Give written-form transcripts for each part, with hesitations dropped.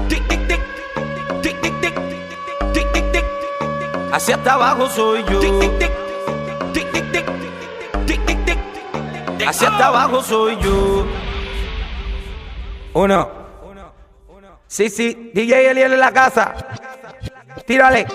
tic, tic, tic, tic, tic, tic, tic, tic, tic. Hacia hasta abajo soy yo. Tic, tic, tic, tic, tic, tic, tic, tic, tic. Hacia hasta abajo soy yo. Uno. Sí, sí, DJ Eliel en la casa. Tírale.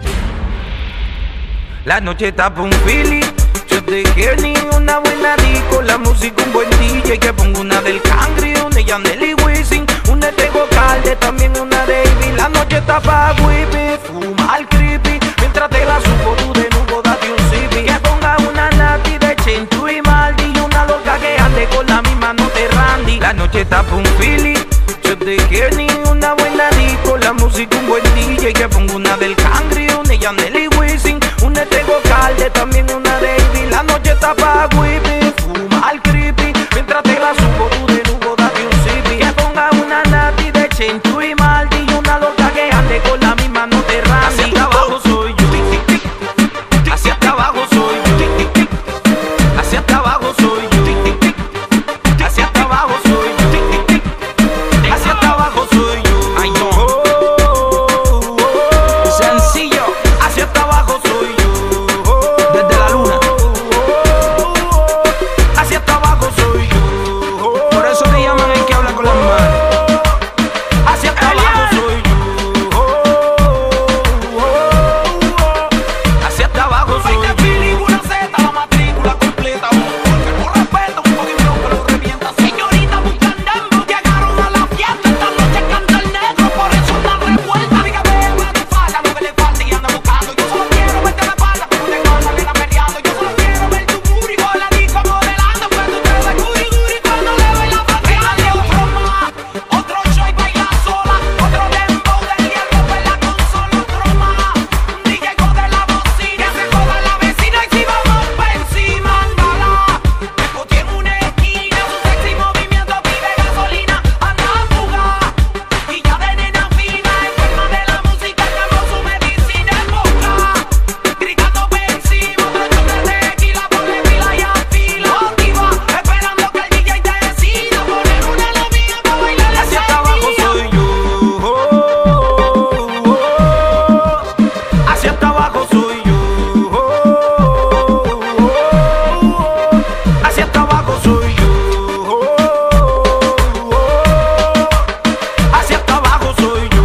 La noche está pa' un feeling. Yo te quiero ni una buena disco. La música un buen DJ. Que pongo una del Cangri, una de Yandel y Wisin, una de Tego Calde, también una de Ivy. La noche está pa' whippy, fumar creepy. Mientras te la subo tú de nuevo date un sipi. Que ponga una Nati de Chenchu y Maldi, y una loca que ande con la misma no te Randy. La noche está pa' un feeling. Yo te quiero ni una buena disco. La música un buen DJ. Que pongo una del Cangri, una de Yandel y Wisin, una de Tego Calde, también una de Ivy. La noche está pa' whippy, fumar creepy. Mientras te la subo tú de nuevo date un sipi. Que ponga una Nati de Chenchu y Maldi, y una loca que ande con la misma no te Randy. Hacia hasta abajo soy yo. Hacia hasta abajo soy yo. Hacia hasta abajo soy yo. Hacia hasta abajo soy yo. Hacia hasta abajo soy yo. Ay no. Sencillo. Hacia hasta abajo soy yo. Desde la luna. Hacia hasta abajo soy yo. Por eso te llaman el que habla con las manos. Hacia hasta abajo soy yo. Hacia hasta abajo soy yo. Una Z, la matrícula completa. Un respeto, un poquito que lo revienta. Señorita buscan dembow, llegaron a la fiesta. Esta noche canta el negro, por eso están revueltas. Dígame, una te falta, lo que le falta y anda buscando. Yo solo quiero verte de espalda, pero te gana, viene peleando. Yo solo quiero ver tu booty con la disco modelando. Pues tú te ves guri guri cuando le doy la pateando. Otro más, otro show y baila sola. Otro dembow del hierro, la consola. Otro más, DJ de la bocina. Se joda la vecina y si vamos pa' encima, andala. Me escoté en una esquina, su sexy movimiento pide gasolina. Anda a fugar, y ya de nena fina, enferma de la música, cambió su medicina en boca. Gritando pa' encima, otro shot de tequila, ponle pila y afila. Motiva, esperando que el DJ te decida poner una la mía pa' bailar ese Hacia hasta abajo día. soy yo. Hacia hasta abajo soy yo. Hacia hasta abajo soy yo. Hacia hasta abajo soy yo.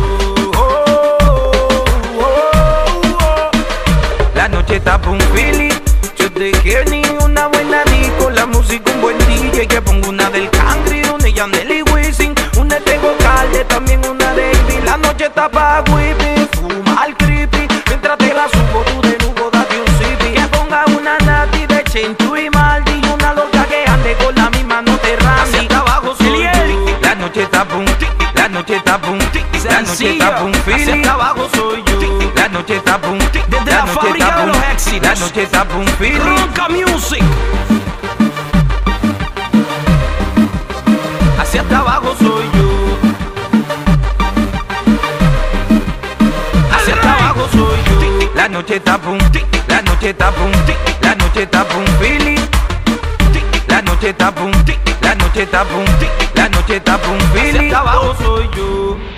La noche está pa' un feeling. Yo te quiero ni una buena disco. La música un buen DJ. Que pongo una del Cangri, una de Yandel y Wisin, una de Tego Calde, también una de Ivy. La noche está pa' whippy, fumar creepy. Mientras te la subo tú de nuevo date un sipi. Que ponga una Nati de Chenchu y Maldi, y una loca que ande con la misma no te Randy. Hacia hasta abajo soy yo. La noche está pa' un, la noche está pa' un, la noche está pa' un feeling. Hacia hasta abajo soy yo. La noche está pa' un, Desde la fábrica de los éxitos. la noche está pa' un feeling. Ronca Music. Hacia hasta abajo soy yo. Hacia hasta abajo soy yo. La noche está pa' un, la noche está pa' un, la noche está pa' un feeling. La noche está pa' un, la noche está pa' un, la noche está pa' un feeling. Hacia hasta abajo soy yo.